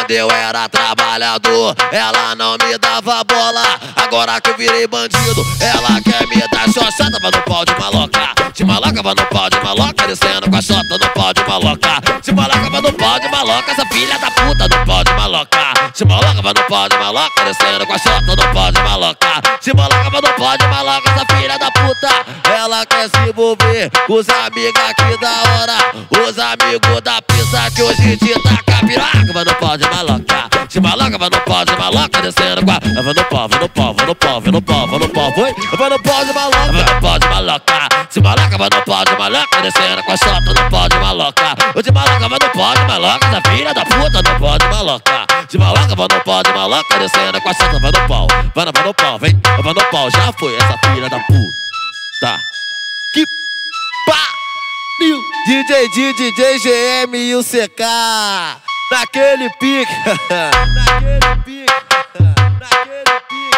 Quando eu era trabalhador, ela não me dava bola. Agora que eu virei bandido, ela quer me dar xoxota. Vai no pau de maloca, de maloca, vai no pau de maloca. Descendo com a xota no pau de maloca. De maloca, vai no pau de maloca. Essa filha da puta no pau de maloca. De maloca, vai no pau de maloca. Descendo com a xota no pau de maloca. De maloca, vai no pau de maloca. Essa filha da puta, ela quer se envolver com os amigos aqui da hora. Os amigos da pista que hoje em dia tá capiroca. Vai no pau de maloca, de maloca, vai no pau de maloca. Descendo com a... Vai no pau, vai no pau, vai no pau, vai no pau, vai no pau, vai. Vai no pau de maloca, vai no pau de maloca. De maloca, vai no pau de maloca. Descendo com a xota no pau de maloca. O de maloca, vai no pau de maloca. Essa filha da puta no pau de maloca. De maloca, vai no pau de maloca. Descendo com a xota, vai no pau. Vai no pau, vem, vai no pau. Já foi essa filha da puta. Que pariu! DJ GM e o CK naquele pique, naquele pique, naquele pique.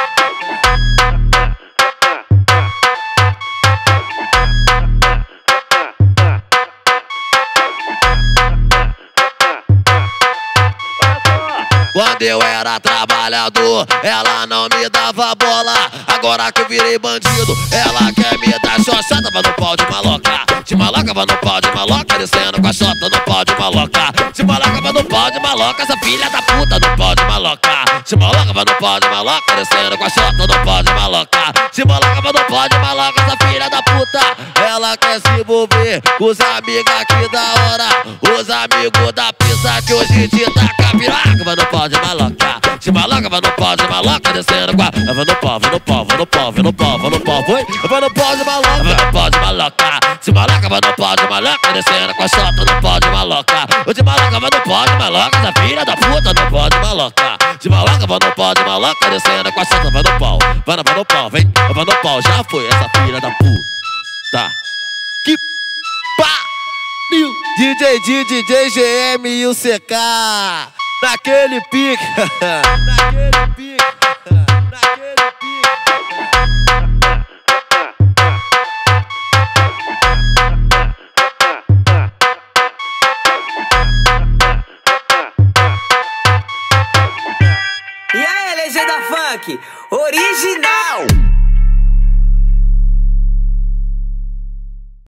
Quando eu era trabalhador, ela não me dava bola. Agora que eu virei bandido, ela quer me dar xoxota. Vai no pau de maloca, de maloca, vai no pau de maloca. Descendo com a xota no pau de maloca. De maloca, vai no pau de maloca. Essa filha da puta no pau de maloca. De maloca, vai no pau de maloca. Descendo com a xota no pau de maloca. De maloca, vai no pau de maloca. Essa filha da puta, ela quer se envolver com os amigos aqui da hora. Os amigos da pista que hoje em dia tá capiroca. Vai no pau de maloca, de maloca, vai no pau de maloca. Descendo com a... Vai no pau, vai no pau, vai no pau, vai no pau, vai no pau, vai. Vai no pau de maloca, vai no pau de maloca. De maloca, vai no pau de maloca. Descendo com a xota no pau de maloca. O de maloca, vai no pau de maloca. Essa filha da puta no pau de maloca. De maloca, vai no pau de maloca. Descendo com a xota, vai no pau. Vai no pau, vem, vai no pau. Já foi essa filha da puta. Que pariu! DJ GM e o CK naquele pique, naquele pique, naquele pique. E aí, legenda funk, original.